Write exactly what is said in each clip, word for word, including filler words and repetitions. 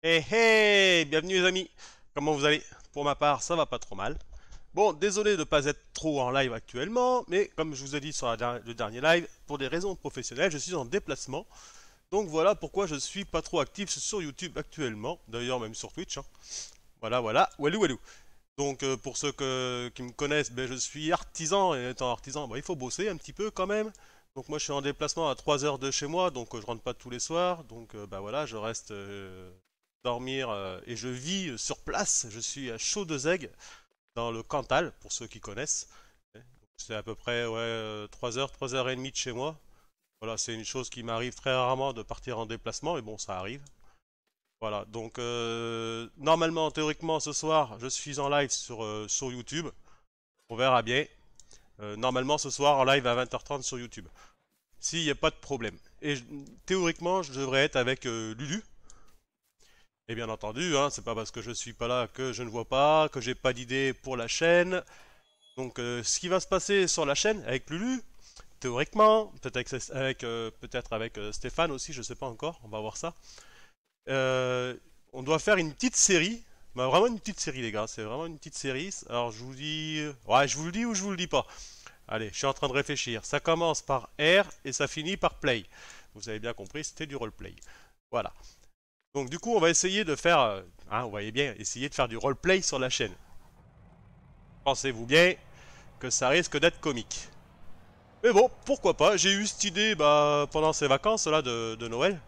Hey hey, bienvenue les amis. Comment vous allez? Pour ma part, ça va pas trop mal. Bon, désolé de ne pas être trop en live actuellement, mais comme je vous ai dit sur la der- le dernier live, pour des raisons professionnelles, je suis en déplacement. Donc voilà pourquoi je suis pas trop actif sur YouTube actuellement. D'ailleurs, même sur Twitch, hein. Voilà, voilà. Walou, walou. Donc euh, pour ceux que- qui me connaissent, ben, je suis artisan et étant artisan, ben, il faut bosser un petit peu quand même. Donc moi je suis en déplacement à trois heures de chez moi, donc euh, je rentre pas tous les soirs. Donc euh, bah voilà, je reste euh, dormir euh, et je vis euh, sur place. Je suis à Chaudezeg dans le Cantal pour ceux qui connaissent. Donc, c'est à peu près ouais, euh, trois heures, trois heures et demie de chez moi. Voilà, c'est une chose qui m'arrive très rarement de partir en déplacement, mais bon, ça arrive. Voilà, donc euh, normalement, théoriquement, ce soir, je suis en live sur, euh, sur YouTube. On verra bien. Euh, normalement, ce soir, en live à vingt heures trente sur YouTube. S'il n'y a pas de problème. Et je- théoriquement, je devrais être avec euh, Lulu. Et bien entendu, hein, c'est pas parce que je suis pas là que je ne vois pas, que j'ai pas d'idée pour la chaîne. Donc, euh, ce qui va se passer sur la chaîne avec Lulu, théoriquement, peut-être avec, avec, euh, peut-être avec euh, Stéphane aussi, je sais pas encore, on va voir ça. Euh, on doit faire une petite série. Bah, vraiment une petite série, les gars. C'est vraiment une petite série. Alors, je vous dis. Ouais, je vous le dis ou je vous le dis pas. Allez, je suis en train de réfléchir. Ça commence par R et ça finit par Play. Vous avez bien compris, c'était du roleplay. Voilà. Donc, du coup, on va essayer de faire. euh, Hein, vous voyez bien, essayer de faire du roleplay sur la chaîne. Pensez-vous bien que ça risque d'être comique. Mais bon, pourquoi pas. J'ai eu cette idée bah, pendant ces vacances là de, de Noël.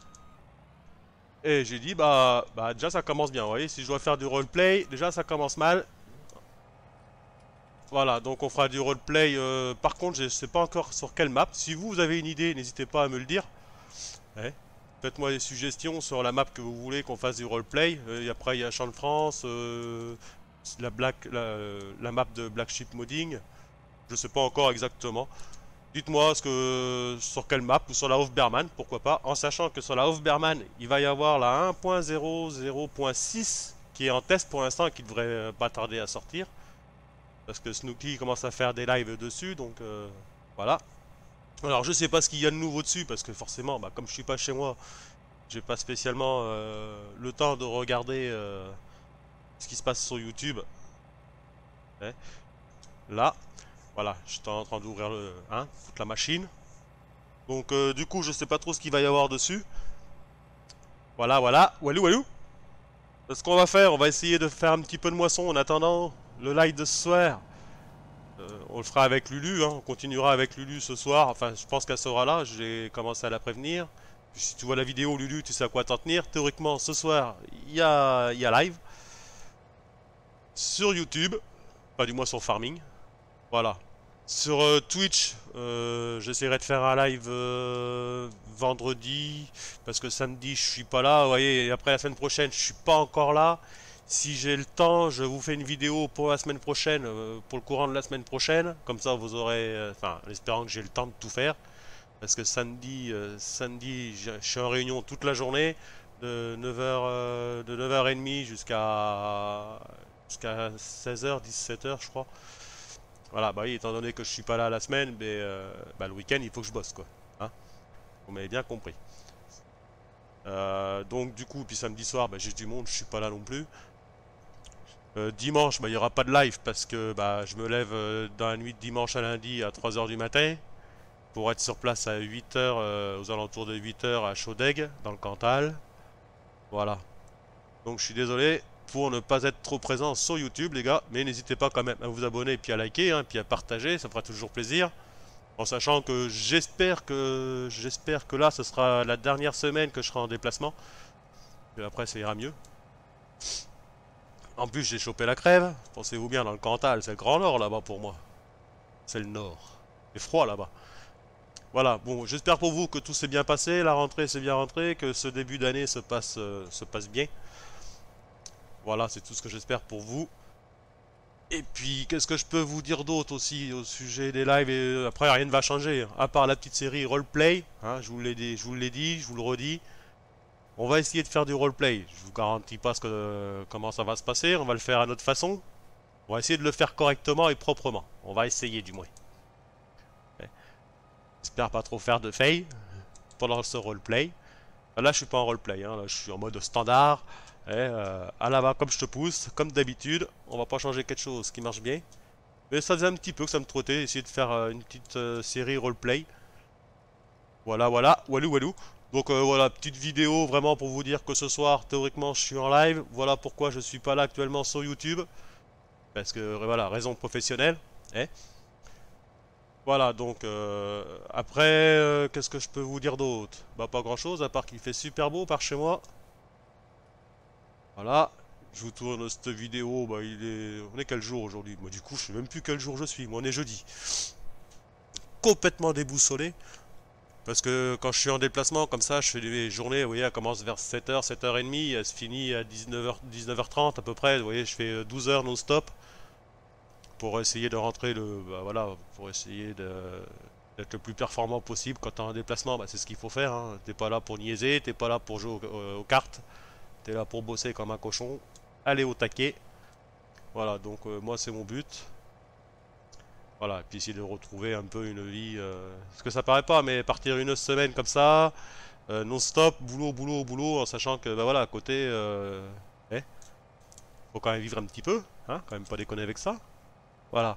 Et j'ai dit, bah, bah, déjà ça commence bien, vous voyez, si je dois faire du roleplay, déjà ça commence mal. Voilà, donc on fera du roleplay. Euh, par contre, je sais pas encore sur quelle map. Si vous, vous avez une idée, n'hésitez pas à me le dire. Ouais. Faites-moi des suggestions sur la map que vous voulez qu'on fasse du roleplay. Euh, et après, il y a Champ de France, euh, la, Black, la, la map de Black Sheep Modding. Je sais pas encore exactement. Dites-moi ce que sur quelle map ou sur la Hofberman, pourquoi pas, en sachant que sur la Hofberman, il va y avoir la un point zéro zéro point six qui est en test pour l'instant et qui devrait euh, pas tarder à sortir. Parce que Snooki commence à faire des lives dessus, donc euh, voilà. Alors je sais pas ce qu'il y a de nouveau dessus, parce que forcément, bah, comme je suis pas chez moi, j'ai pas spécialement euh, le temps de regarder euh, ce qui se passe sur YouTube. Ouais. Là, voilà, j'étais en train d'ouvrir le, hein, toute la machine. Donc euh, du coup, je sais pas trop ce qu'il va y avoir dessus. Voilà, voilà. Walou, walou. Ce qu'on va faire, on va essayer de faire un petit peu de moisson en attendant le live de ce soir. Euh, on le fera avec Lulu, hein. On continuera avec Lulu ce soir. Enfin, je pense qu'elle sera là. J'ai commencé à la prévenir. Puis si tu vois la vidéo, Lulu, tu sais à quoi t'en tenir. Théoriquement, ce soir, il y a, il y a live sur YouTube. Pas du moins sur Farming. Voilà. Sur euh, Twitch, euh, j'essaierai de faire un live euh, vendredi, parce que samedi je suis pas là, vous voyez, et après la semaine prochaine je suis pas encore là. Si j'ai le temps, je vous fais une vidéo pour la semaine prochaine, euh, pour le courant de la semaine prochaine, comme ça vous aurez, euh, enfin, en espérant que j'ai le temps de tout faire, parce que samedi, euh, samedi, je je suis en réunion toute la journée, de neuf heures, euh, de neuf heures trente jusqu'à jusqu'à seize heures, dix-sept heures je crois. Voilà, bah oui, étant donné que je suis pas là la semaine, mais euh, bah, le week-end, il faut que je bosse, quoi. Hein, vous m'avez bien compris. Euh, donc, du coup, puis samedi soir, bah, j'ai du monde, je suis pas là non plus. Euh, dimanche, bah, il y aura pas de live parce que bah, je me lève euh, dans la nuit de dimanche à lundi à trois heures du matin pour être sur place à huit heures, euh, aux alentours de huit heures à Chaudeg, dans le Cantal. Voilà. Donc, je suis désolé pour ne pas être trop présent sur YouTube, les gars, mais n'hésitez pas quand même à vous abonner et puis à liker, hein, puis à partager, ça fera toujours plaisir. En sachant que j'espère que j'espère que là ce sera la dernière semaine que je serai en déplacement. Et après ça ira mieux. En plus j'ai chopé la crève. Pensez-vous bien dans le Cantal, c'est le grand nord là-bas pour moi. C'est le nord. C'est froid là-bas. Voilà, bon, j'espère pour vous que tout s'est bien passé, la rentrée s'est bien rentrée, que ce début d'année se passe, euh, se passe bien. Voilà, c'est tout ce que j'espère pour vous. Et puis, qu'est-ce que je peux vous dire d'autre aussi au sujet des lives et euh, après rien ne va changer, hein, à part la petite série roleplay, hein, je vous l'ai dit, je vous l'ai dit, je vous le redis. On va essayer de faire du roleplay. Je vous garantis pas ce que, euh, comment ça va se passer. On va le faire à notre façon. On va essayer de le faire correctement et proprement. On va essayer du moins. Ouais. J'espère pas trop faire de fail pendant ce roleplay. Là, je suis pas en roleplay, hein, là, je suis en mode standard. Et, euh, à la va, comme je te pousse, comme d'habitude. On va pas changer quelque chose qui marche bien. Mais ça faisait un petit peu que ça me trottait, essayer de faire euh, une petite euh, série roleplay. Voilà, voilà, walou, walou. Donc euh, voilà, petite vidéo vraiment pour vous dire que ce soir, théoriquement, je suis en live. Voilà pourquoi je suis pas là actuellement sur YouTube. Parce que, euh, voilà, raison professionnelle. Eh. Voilà, donc euh, après, euh, qu'est-ce que je peux vous dire d'autre? Bah pas grand-chose, à part qu'il fait super beau par chez moi. Voilà, je vous tourne cette vidéo, bah il est... On est quel jour aujourd'hui? Moi du coup, je sais même plus quel jour je suis, moi on est jeudi. Complètement déboussolé. Parce que quand je suis en déplacement comme ça, je fais des journées, vous voyez, elle commence vers sept heures, sept heures trente, elle se finit à dix-neuf heures, dix-neuf heures trente à peu près, vous voyez, je fais douze heures non-stop pour essayer de rentrer le... Bah, voilà, pour essayer de d'être le plus performant possible quand t'es en déplacement, bah, c'est ce qu'il faut faire, hein. T'es pas là pour niaiser, t'es pas là pour jouer au- euh, aux cartes, t'es là pour bosser comme un cochon, aller au taquet. Voilà, donc euh, moi c'est mon but. Voilà, et puis essayer de retrouver un peu une vie... euh, Parce que ça paraît pas, mais partir une semaine comme ça, euh, non-stop, boulot, boulot, boulot, en sachant que, bah voilà, à côté, euh, eh, faut quand même vivre un petit peu, hein, quand même pas déconner avec ça. Voilà.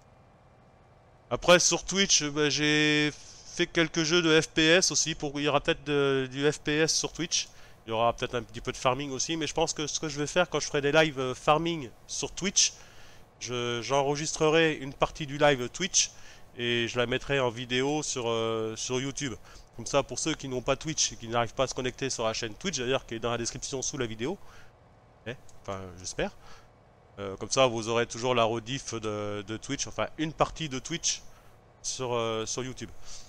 Après, sur Twitch, bah, j'ai fait quelques jeux de F P S aussi, pour... il y aura peut-être de- du F P S sur Twitch. Il y aura peut-être un petit peu de farming aussi, mais je pense que ce que je vais faire quand je ferai des lives euh, farming sur Twitch, je- j'enregistrerai une partie du live Twitch et je la mettrai en vidéo sur, euh, sur YouTube. Comme ça, pour ceux qui n'ont pas Twitch et qui n'arrivent pas à se connecter sur la chaîne Twitch, d'ailleurs, qui est dans la description sous la vidéo, eh, enfin, j'espère. Euh, comme ça, vous aurez toujours la rediff de, de Twitch, enfin, une partie de Twitch sur, euh, sur YouTube.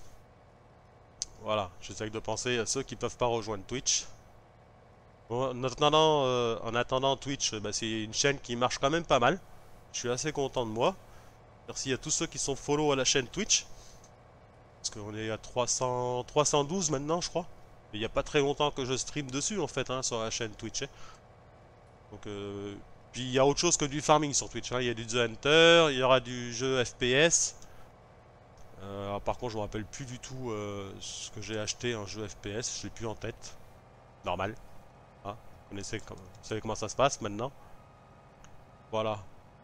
Voilà, j'essaie de penser à ceux qui peuvent pas rejoindre Twitch. Bon, en attendant, euh, en attendant Twitch, bah, c'est une chaîne qui marche quand même pas mal. Je suis assez content de moi. Merci à tous ceux qui sont follow à la chaîne Twitch. Parce qu'on est à trois cents, trois cent douze maintenant, je crois. Et il n'y a pas très longtemps que je stream dessus, en fait, hein, sur la chaîne Twitch, hein. Donc, euh, puis il y a autre chose que du farming sur Twitch, hein. Il y a du The Hunter, il y aura du jeu F P S. Euh, alors, par contre, je me rappelle plus du tout euh, ce que j'ai acheté en jeu F P S. Je l'ai plus en tête. Normal, hein. Vous connaissez, comme- vous savez comment ça se passe maintenant. Voilà.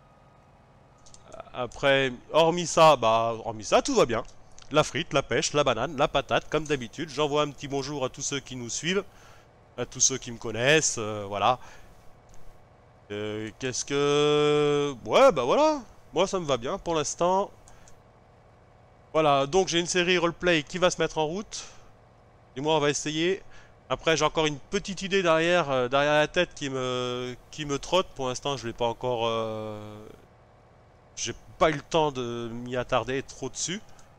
Après, hormis ça, bah, hormis ça, tout va bien. La frite, la pêche, la banane, la patate, comme d'habitude. J'envoie un petit bonjour à tous ceux qui nous suivent, à tous ceux qui me connaissent, euh, voilà. Euh, Qu'est-ce que... Ouais, bah voilà. Moi, ça me va bien pour l'instant. Voilà, donc j'ai une série roleplay qui va se mettre en route. Et moi, on va essayer. Après, j'ai encore une petite idée derrière, euh, derrière la tête qui me, qui me trotte. Pour l'instant, je l'ai pas encore... euh, J'ai pas eu le temps de m'y attarder trop dessus.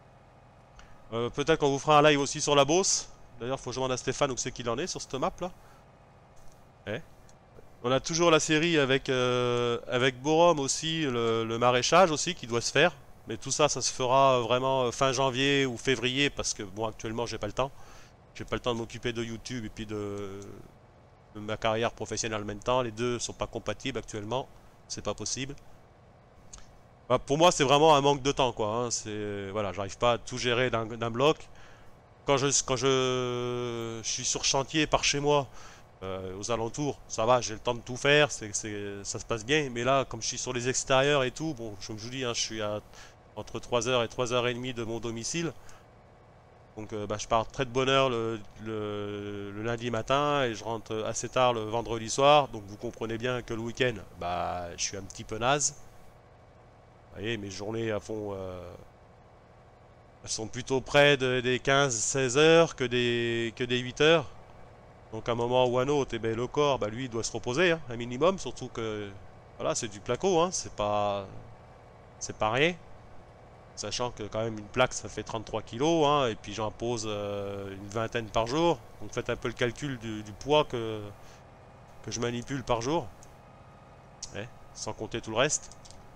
Euh, peut-être qu'on vous fera un live aussi sur la Beauce. D'ailleurs, faut que je demande à Stéphane où c'est qu'il en est sur cette map là. Eh. On a toujours la série avec, euh, avec Borom aussi, le, le maraîchage aussi qui doit se faire. Mais tout ça, ça se fera vraiment euh, fin janvier ou février parce que bon, actuellement, j'ai pas le temps. J'ai pas le temps de m'occuper de YouTube et puis de, de ma carrière professionnelle en même temps. Les deux sont pas compatibles actuellement. C'est pas possible. Bah, pour moi, c'est vraiment un manque de temps, quoi, hein. C'est voilà, j'arrive pas à tout gérer d'un d'un bloc. Quand je quand je, je suis sur chantier par chez moi, euh, aux alentours, ça va, j'ai le temps de tout faire, c'est, c'est, ça se passe bien. Mais là, comme je suis sur les extérieurs et tout, bon, comme je vous dis, hein, je suis à entre trois heures et trois heures trente de mon domicile. Donc, euh, bah, je pars très de bonne heure le, le, le lundi matin et je rentre assez tard le vendredi soir. Donc, vous comprenez bien que le week-end, bah, je suis un petit peu naze. Vous voyez, mes journées à fond, euh, elles sont plutôt près de- des quinze seize heures que des, que des huit heures. Donc à un moment ou un autre, eh ben, le corps, bah, lui, il doit se reposer, hein, un minimum, surtout que voilà, c'est du placo, hein, c'est pas, c'est pas rien. Sachant que quand même une plaque, ça fait trente-trois kilos, hein, et puis j'en pose euh, une vingtaine par jour. Donc faites un peu le calcul du, du poids que, que je manipule par jour, eh, sans compter tout le reste.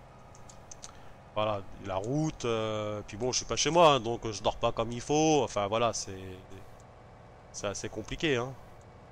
Voilà, la route, euh, puis bon, je suis pas chez moi, hein, donc je dors pas comme il faut. Enfin voilà, c'est c'est assez compliqué, hein.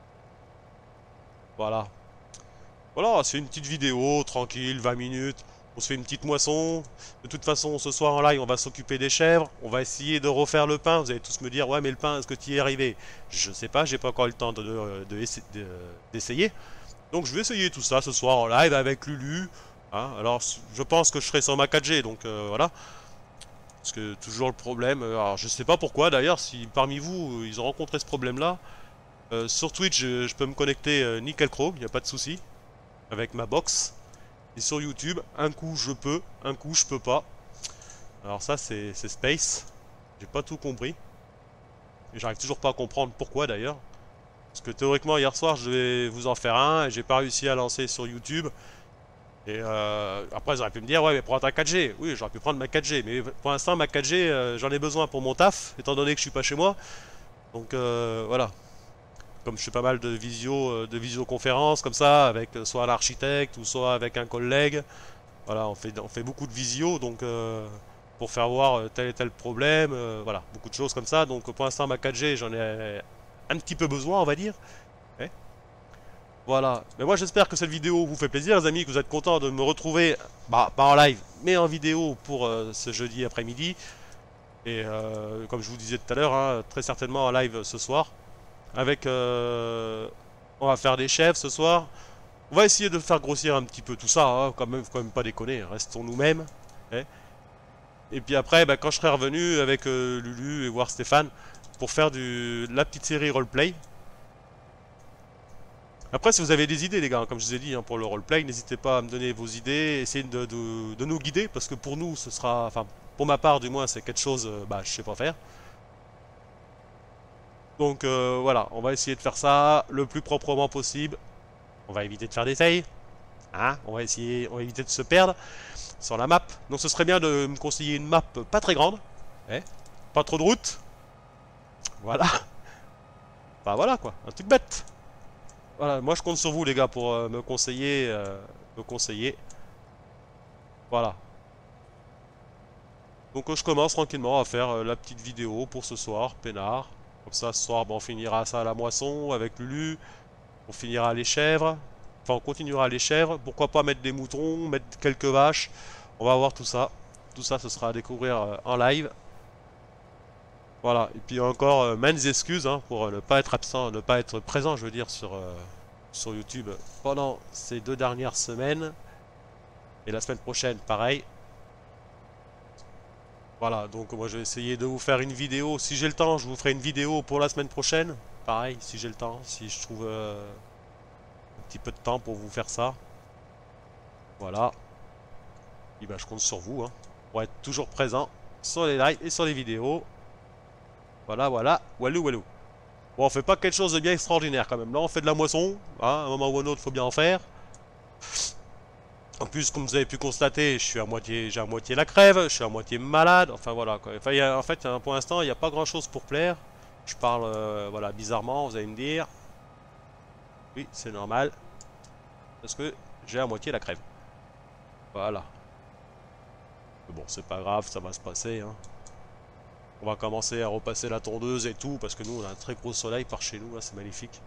Voilà. Voilà, c'est une petite vidéo, tranquille, vingt minutes. On se fait une petite moisson. De toute façon, ce soir en live, on va s'occuper des chèvres. On va essayer de refaire le pain. Vous allez tous me dire, ouais, mais le pain, est-ce que tu y es arrivé? Je sais pas, j'ai pas encore eu le temps de, de, de, de, d'essayer. Donc je vais essayer tout ça ce soir en live avec Lulu. Hein. Alors je pense que je serai sur ma quatre G, donc euh, voilà. Parce que toujours le problème, alors je sais pas pourquoi d'ailleurs, si parmi vous ils ont rencontré ce problème là, euh, sur Twitch je, je peux me connecter euh, nickel chrome, il n'y a pas de souci, avec ma box. Et sur YouTube, un coup je peux, un coup je peux pas. Alors ça c'est Space, j'ai pas tout compris. Et j'arrive toujours pas à comprendre pourquoi d'ailleurs. Parce que théoriquement hier soir je devais vous en faire un et j'ai pas réussi à lancer sur YouTube. Et euh, après, j'aurais pu me dire, ouais, mais prends ta quatre G. Oui, j'aurais pu prendre ma quatre G. Mais pour l'instant, ma quatre G, euh, j'en ai besoin pour mon taf, étant donné que je suis pas chez moi. Donc euh, voilà. Comme je fais pas mal de visio, euh, de visioconférences comme ça, avec euh, soit l'architecte ou soit avec un collègue. Voilà, on fait, on fait beaucoup de visio, donc euh, pour faire voir euh, tel et tel problème. Euh, voilà, beaucoup de choses comme ça. Donc pour l'instant, ma quatre G, j'en ai un petit peu besoin, on va dire. Ouais. Voilà. Mais moi j'espère que cette vidéo vous fait plaisir les amis, que vous êtes contents de me retrouver, bah pas en live, mais en vidéo pour euh, ce jeudi après-midi. Et euh, comme je vous disais tout à l'heure, hein, très certainement en live ce soir. Avec... Euh, on va faire des chefs ce soir. On va essayer de faire grossir un petit peu tout ça, hein, quand même, quand même pas déconner, restons nous-mêmes. Hein. Et puis après, bah, quand je serai revenu avec euh, Lulu et voir Stéphane, pour faire du, la petite série roleplay. Après, si vous avez des idées, les gars, comme je vous ai dit, hein, pour le roleplay, n'hésitez pas à me donner vos idées, essayez de, de, de nous guider, parce que pour nous, ce sera, enfin, pour ma part, du moins, c'est quelque chose, euh, bah, je sais pas faire. Donc euh, voilà, on va essayer de faire ça le plus proprement possible. On va éviter de faire des tailles, hein, on va essayer, on va éviter de se perdre sur la map. Donc ce serait bien de me conseiller une map pas très grande, hein, pas trop de route. Voilà. Bah voilà quoi, un truc bête. Voilà, moi je compte sur vous les gars pour euh, me conseiller, euh, me conseiller. Voilà. Donc euh, je commence tranquillement à faire euh, la petite vidéo pour ce soir, peinard. Comme ça ce soir bon, on finira ça à la moisson avec Lulu. On finira les chèvres. Enfin on continuera les chèvres. Pourquoi pas mettre des moutons, mettre quelques vaches. On va voir tout ça. Tout ça ce sera à découvrir euh, en live. Voilà, et puis encore euh, maintes excuses hein, pour euh, ne pas être absent, ne pas être présent, je veux dire, sur, euh, sur YouTube pendant ces deux dernières semaines. Et la semaine prochaine, pareil. Voilà, donc moi je vais essayer de vous faire une vidéo. Si j'ai le temps, je vous ferai une vidéo pour la semaine prochaine. Pareil, si j'ai le temps, si je trouve euh, un petit peu de temps pour vous faire ça. Voilà. Et ben je compte sur vous, hein, pour être toujours présent sur les lives et sur les vidéos. Voilà, voilà, walou, walou. Bon, on fait pas quelque chose de bien extraordinaire quand même. Là, on fait de la moisson. Hein, à un moment ou un autre, faut bien en faire. En plus, comme vous avez pu constater, je suis à moitié, j'ai à moitié la crève, je suis à moitié malade. Enfin voilà quoi. Enfin, y a, en fait, pour l'instant, il n'y a pas grand chose pour plaire. Je parle, euh, voilà, bizarrement, vous allez me dire. Oui, c'est normal. Parce que j'ai à moitié la crève. Voilà. Mais bon, c'est pas grave, ça va se passer. Hein. On va commencer à repasser la tondeuse et tout, parce que nous, on a un très gros soleil par chez nous, là, c'est magnifique.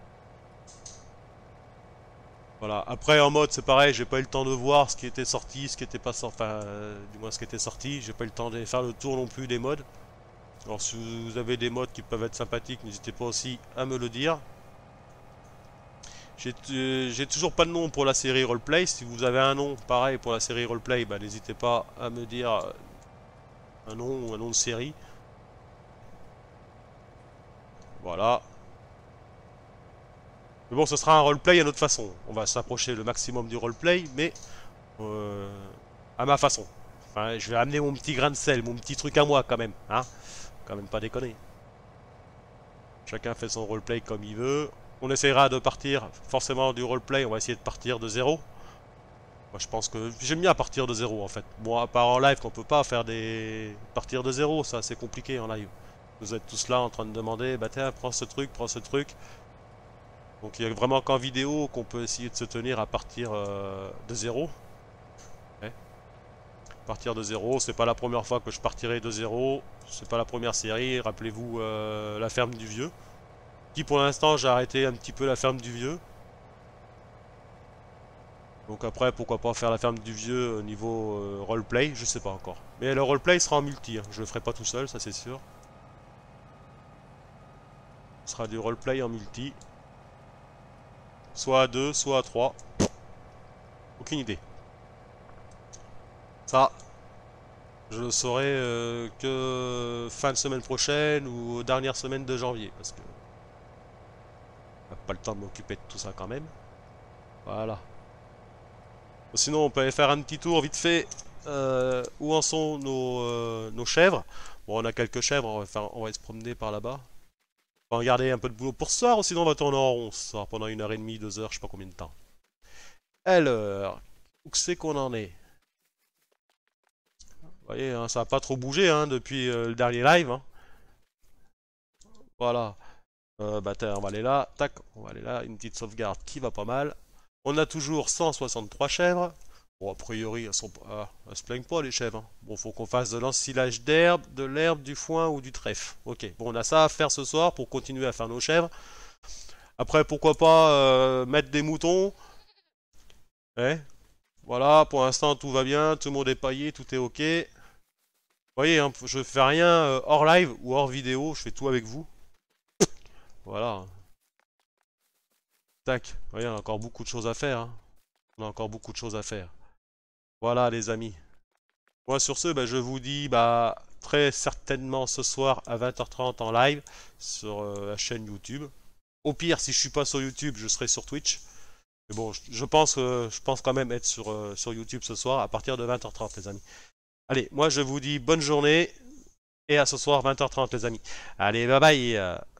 Voilà, après en mode c'est pareil, j'ai pas eu le temps de voir ce qui était sorti, ce qui était pas sorti, enfin euh, du moins ce qui était sorti, j'ai pas eu le temps de faire le tour non plus des modes. Alors si vous avez des modes qui peuvent être sympathiques, n'hésitez pas aussi à me le dire. J'ai euh, toujours pas de nom pour la série roleplay, si vous avez un nom pareil pour la série roleplay, bah, n'hésitez pas à me dire un nom ou un nom de série. Voilà. Mais bon, ce sera un roleplay à notre façon. On va s'approcher le maximum du roleplay, mais euh, à ma façon. Enfin, je vais amener mon petit grain de sel, mon petit truc à moi quand même. Hein, quand même pas déconner. Chacun fait son roleplay comme il veut. On essaiera de partir forcément du roleplay. On va essayer de partir de zéro. Moi, je pense que j'aime bien partir de zéro en fait. Moi, à part en live, qu'on peut pas faire des partir de zéro, ça c'est compliqué en live. Vous êtes tous là en train de demander, bah tiens, prends ce truc, prends ce truc. Donc il n'y a vraiment qu'en vidéo qu'on peut essayer de se tenir à partir euh, de zéro. Ouais. Partir de zéro, c'est pas la première fois que je partirai de zéro. C'est pas la première série. Rappelez-vous euh, la ferme du vieux. Qui pour l'instant j'ai arrêté un petit peu la ferme du vieux. Donc après, pourquoi pas faire la ferme du vieux au niveau euh, roleplay, je sais pas encore. Mais le roleplay sera en multi, hein. Je le ferai pas tout seul, ça c'est sûr. Ce sera du roleplay en multi. Soit à deux, soit à trois. Aucune idée. Ça, je le saurai euh, que fin de semaine prochaine ou dernière semaine de janvier. Parce que on n'a pas le temps de m'occuper de tout ça quand même. Voilà. Sinon, on peut aller faire un petit tour vite fait. Euh, où en sont nos, euh, nos chèvres? Bon, on a quelques chèvres, on va, faire, on va se promener par là-bas. On va regarder un peu de boulot pour ce soir, ou sinon on va tourner en rond ce soir pendant une heure et demie, deux heures, je sais pas combien de temps. Alors, où c'est qu'on en est? Vous voyez, hein, ça n'a pas trop bougé hein, depuis euh, le dernier live. Hein. Voilà. Euh, bah, on va aller là. Tac, on va aller là. Une petite sauvegarde qui va pas mal. On a toujours cent soixante-trois chèvres. Bon, a priori, elles, sont, ah, elles se plaignent pas les chèvres. Hein. Bon, faut qu'on fasse de l'ensilage d'herbe, de l'herbe, du foin ou du trèfle. Ok, bon, on a ça à faire ce soir pour continuer à faire nos chèvres. Après, pourquoi pas euh, mettre des moutons. Eh, voilà, pour l'instant, tout va bien. Tout le monde est paillé, tout est ok. Vous voyez, hein, je fais rien euh, hors live ou hors vidéo. Je fais tout avec vous. Voilà. Tac. Vous voyez, on a encore beaucoup de choses à faire. Hein. On a encore beaucoup de choses à faire. Voilà, les amis. Moi, sur ce, bah, je vous dis bah, très certainement ce soir à vingt heures trente en live sur euh, la chaîne YouTube. Au pire, si je suis pas sur YouTube, je serai sur Twitch. Mais bon, je, je pense, euh, je pense quand même être sur, euh, sur YouTube ce soir à partir de vingt heures trente, les amis. Allez, moi, je vous dis bonne journée et à ce soir vingt heures trente, les amis. Allez, bye bye.